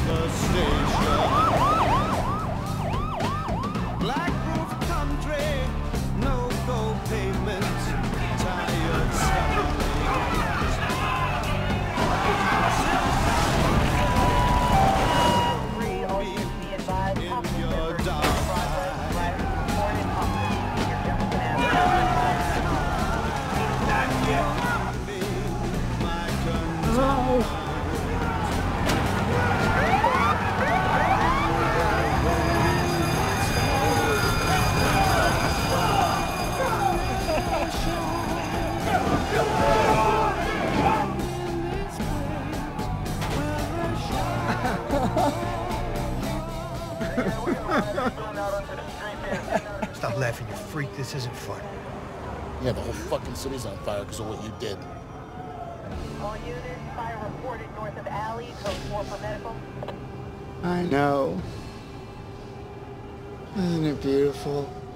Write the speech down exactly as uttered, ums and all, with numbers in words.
the station. Black roof country, no go pavement, tired stomachs. In your dark Stop laughing, you freak. This isn't fun. Yeah, the whole fucking city's on fire because of what you did. All units, fire reported north of Alley, code four for medical. I know. Isn't it beautiful?